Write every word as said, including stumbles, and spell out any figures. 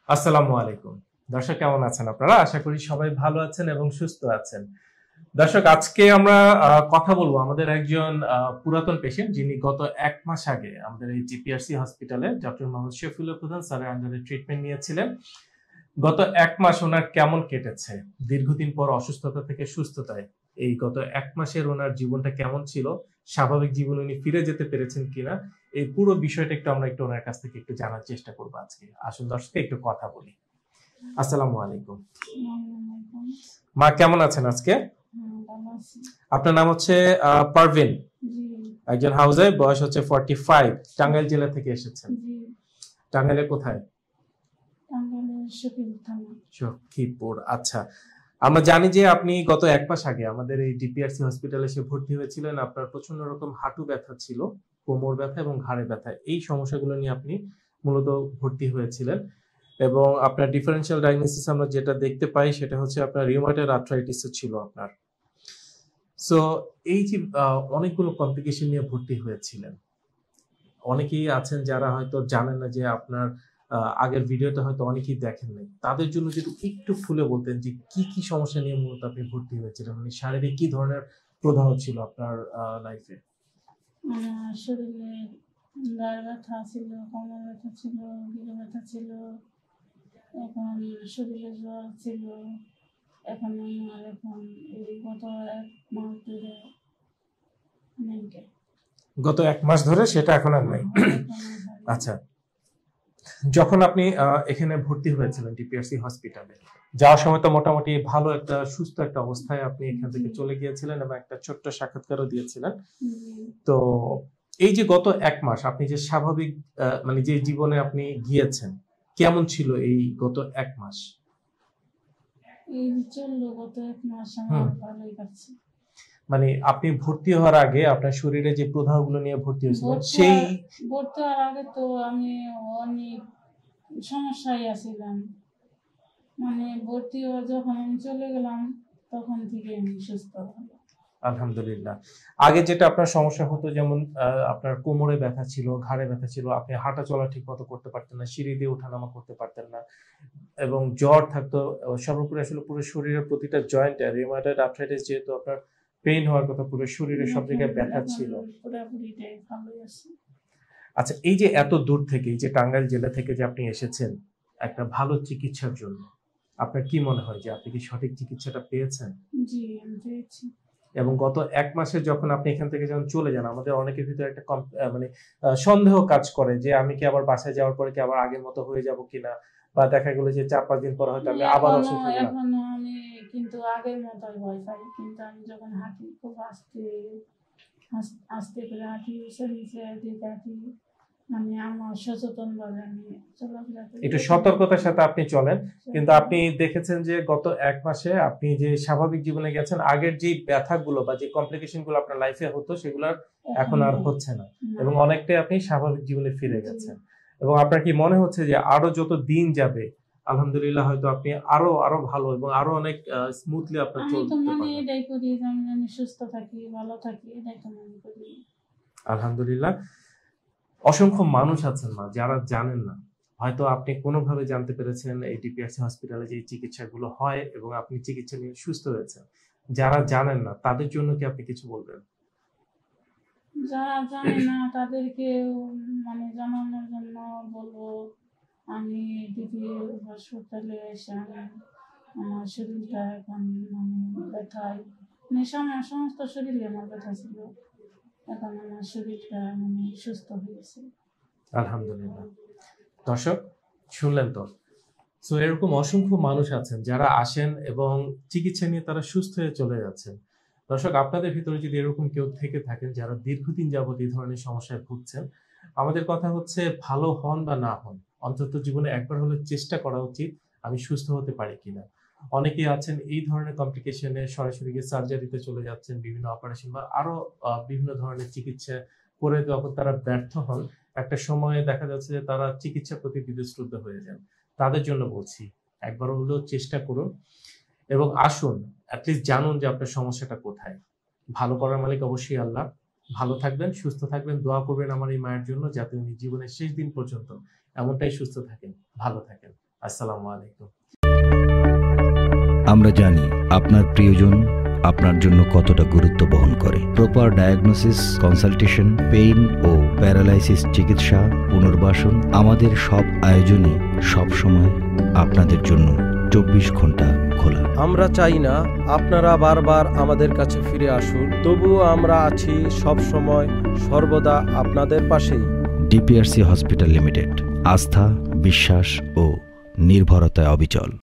আসসালামু আলাইকুম। দর্শক কেমন আছেন আপনারা? আশা করি সবাই ভালো আছেন এবং সুস্থ আছেন। দর্শক আজকে আমরা আহ, কথা বলবো আমাদের একজন আহ, পুরাতন পেশেন্ট যিনি গত এক মাস আগে আমাদের এই জিপিআরসি হসপিটালে ডক্টর মোহাম্মদ শফিউল্লাহ প্রধান স্যারের আন্ডারে ট্রিটমেন্ট নিয়েছিলেন। গত এক মাস ওনার কেমন কেটেছে, দীর্ঘদিন পর অসুস্থতা থেকে সুস্থতায় এই গত এক মাসের ওনার জীবনটা কেমন ছিল, স্বাভাবিক জীবনে উনি ফিরে যেতে পেরেছেন কিনা, এই পুরো বিষয়টা একটু আমরা একটু ওনার কাছ থেকে একটু জানার চেষ্টা করবো আজকে। আসুন দর্শককে একটু কথা বলি। আসসালামু আলাইকুম। মা কেমন আছেন আজকে? আপনার নাম হচ্ছে আহ, পারভিন, একজন হাউসওয়াইফ, বয়স হচ্ছে ফর্টি ফাইভ, টাঙ্গাইল জেলা থেকে এসেছেন। টাঙ্গাইলের কোথায়? সখীপুর। আচ্ছা, আমরা জানি যে আপনি গত এক মাস আগে আমাদের এই ডিপিআরসি হসপিটালে এসে ভর্তি হয়েছিলেন। আপনার প্রচন্ড রকম হাঁটু ব্যথা ছিল, কোমর ব্যথা এবং ঘাড়ে ব্যথা, এই সমস্যাগুলো নিয়ে আপনি মূলত ভর্তি হয়েছিলেন। এবং আপনার ডিফারেন্সিয়াল ডায়াগনোসিস আমরা যেটা দেখতে পাই সেটা হচ্ছে আপনার রিউমাটয়েড আর্থ্রাইটিস ছিল আপনার। সো এই যে আহ, অনেকগুলো কমপ্লিকেশন নিয়ে ভর্তি হয়েছিলেন। অনেকেই আছেন যারা হয়তো জানেন না যে আপনার আহ, আগের ভিডিওটা হয়তো অনেকেই দেখেন নাই, তাদের জন্য যদি একটু খুলে বলতেন যে কি কি সমস্যা নিয়ে মূলত আপনি ভর্তি হয়েছিলেন, মানে শারীরিক কি ধরনের প্রদাহ ছিল আপনার লাইফে? আমার শরীরে গায়ে ব্যথা ছিল, কোমর ব্যথা ছিল, গিরে ব্যথা ছিল, এখন শরীরে জ্বর ছিল। এখন আমার এখন এই গত এক মাস ধরে নেই। গত এক মাস ধরে সেটা এখন আর নাই। আচ্ছা, যখন আপনি আহ, এখানে ভর্তি হয়েছিলেন ডিপিআরসি হসপিটালে, যাওয়ার সময় তো মোটামুটি ভালো একটা সুস্থ একটা অবস্থায় আপনি এখান থেকে চলে গিয়েছিলেন এবং একটা ছোট্ট সাক্ষাৎকারও দিয়েছিলেন। তো এই যে গত এক মাস আপনি যে স্বাভাবিক আহ, মানে যে জীবনে আপনি গিয়েছেন, কেমন ছিল এই গত এক মাস? এই চললো গত এক মাস আমার ভালোই কাটছে। মানে আপনি ভর্তি হওয়ার আগে আপনার শরীরে যে প্রদাহগুলো নিয়ে ভর্তি হয়েছিলেন, সেই ভর্তি হওয়ার আগে তো আমি অনেক সমস্যায় আছিলাম। মানে ভর্তি হওয়া যখন আমি চলে গেলাম তখন থেকে আমি সুস্থ হলাম, আলহামদুলিল্লাহ। আগে যেটা আপনার সমস্যা হতো, যেমন আহ, আপনার কোমরে ব্যথা ছিল, ঘাড়ে ব্যথা ছিল, আপনি হাঁটা চলা ঠিক মতো করতে পারতেন না, সিঁড়ি দিয়ে ওঠানামা করতে পারতেন না, এবং জ্বর থাকতো। সর্বোপরি আসলে পুরো শরীরের প্রতিটা জয়েন্টে রিউমাটয়েড আর্থ্রাইটিস যেহেতু আপনার পেইন হওয়ার কথা, পুরো শরীরে সব জায়গায় ব্যথা ছিল। আচ্ছা, এই যে এত দূর থেকে, এই যে টাঙ্গাইল জেলা থেকে যে আপনি এসেছেন একটা ভালো চিকিৎসার জন্য, আপনার কি মনে হয় যে আপনি কি সঠিক চিকিৎসাটা পেয়েছেন? জি, আমি পেয়েছি। এবং গত এক মাসে যখন আপনি এখান থেকে যখন চলে যান, আমাদের অনেকের ভিতরে একটা মানে সন্দেহ কাজ করে যে আমি কি আবার বাসায় যাওয়ার পরে কি আবার আগের মতো হয়ে যাব কিনা, বা দেখা গেলো যে চার পাঁচ দিন পর হয়তো আমি আবার অসুস্থ হয়ে গেলাম। এখনো আমি কিন্তু আগের মতোই ভয় পাই, কিন্তু আমি যখন হাঁটি খুব আস্তে আস্তে করে হাঁটি, নিচে দিকে হাঁটি, মানে আমার সচেতন ভাবে আমি চলাফেরা করি, একটু সতর্কতার সাথে আপনি চলেন। কিন্তু আপনি দেখেছেন যে গত এক মাসে আপনি যে স্বাভাবিক জীবনে গেছেন, আগের যে ব্যথাগুলো বা যে কমপ্লিকেশন গুলো আপনার লাইফে হতো সেগুলো এখন আর হচ্ছে না, এবং অনেকটাই আপনি স্বাভাবিক জীবনে ফিরে গেছেন। এবং আপনার কি মনে হচ্ছে যে আরো যত দিন যাবে আলহামদুলিল্লাহ হয়তো আপনি আরো আরো ভালো এবং আরো অনেক স্মুথলি আপনার চলতে পারবেন? আমি এটাই করি যে আমি সুস্থ থাকি, ভালো থাকি, এটাই তো মনে করি। আলহামদুলিল্লাহ। অসংখ্য মানুষ আছেন মা যারা জানেন না, হয়তো আপনি কোনোভাবে জানতে পেরেছেন এই ডিপিআরসি হসপিটালে যে চিকিৎসাগুলো হয় এবং আপনি চিকিৎসা নিয়ে সুস্থ হয়েছেন। যারা জানেন না তাদের জন্য কি আপনি কিছু বলবেন? যারা জানে না তাদেরকে মানে জানানোর জন্য বলবো, আমি দিদি হাসপাতালে এসে আমি আমার শরীরটা এখন মানে ব্যথায়, মানে সমস্ত শরীরে আমার ব্যথা ছিল, এখন আমার শরীরটা মানে সুস্থ হয়েছে, আলহামদুলিল্লাহ। দর্শক শুনলেন তো, সো এরকম অসংখ্য মানুষ আছেন যারা আসেন এবং চিকিৎসা নিয়ে তারা সুস্থ হয়ে চলে যাচ্ছেন। দর্শক, আপনাদের ভিতরে যদি এরকম কেউ থেকে থাকেন যারা দীর্ঘদিন যাবত এই ধরনের সমস্যায় ভুগছেন, আমাদের কথা হচ্ছে ভালো হন বা না হন, অন্তত জীবনে একবার হলে চেষ্টা করা উচিত আমি সুস্থ হতে পারি কিনা। অনেকেই আছেন এই ধরনের কমপ্লিকেশনে সরাসরি গিয়ে সার্জারিতে চলে যাচ্ছেন, বিভিন্ন অপারেশন বা আরো বিভিন্ন ধরনের চিকিৎসা করে যখন তারা ব্যর্থ হন, একটা সময়ে দেখা যাচ্ছে যে তারা চিকিৎসার প্রতি বিদ্যুৎ হয়ে যান। তাদের জন্য বলছি একবার হলেও চেষ্টা করুন এবং আসুন, অ্যাটলিস্ট জানুন যে আপনার সমস্যাটা কোথায়। ভালো করার মালিক অবশ্যই আল্লাহ। ভালো থাকবেন, সুস্থ থাকবেন, দোয়া করবেন আমার এই মায়ের জন্য যাতে উনি জীবনের শেষ দিন পর্যন্ত এমনটাই সুস্থ থাকেন, ভালো থাকেন। আসসালামু আলাইকুম। আমরা জানি আপনার প্রিয়জন আপনার জন্য কতটা গুরুত্ব বহন করে। প্রপার ডায়াগনোসিস, কনসালটেশন, পেইন ও প্যারালাইসিস চিকিৎসা, পুনর্বাসন, আমাদের সব আয়োজনই সবসময় আপনাদের জন্য চব্বিশ ঘন্টা খোলা। আমরা চাই না আপনারা বারবার আমাদের কাছে ফিরে আসুন, তবুও আমরা আছি সব সময় সর্বদা আপনাদের পাশেই। ডিপিআরসি হসপিটাল লিমিটেড, আস্থা, বিশ্বাস ও নির্ভরতায় অবিচল।